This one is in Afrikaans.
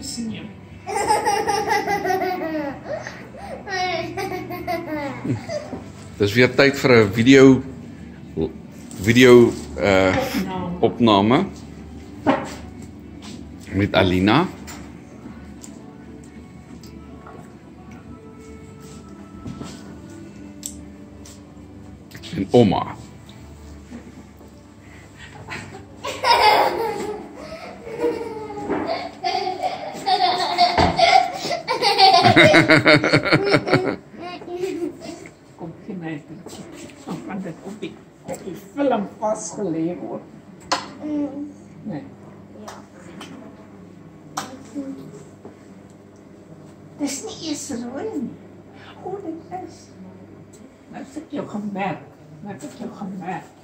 fotootjies neem. Dis weer tyd vir 'n video opname met Alina. En oma. Kom gee my 'n bietjie. Dan kan dit op die film vasgelê word. Nee. Ja. Dis nie eens rooi nie. O, dit is. Nou het ek jou gemerk.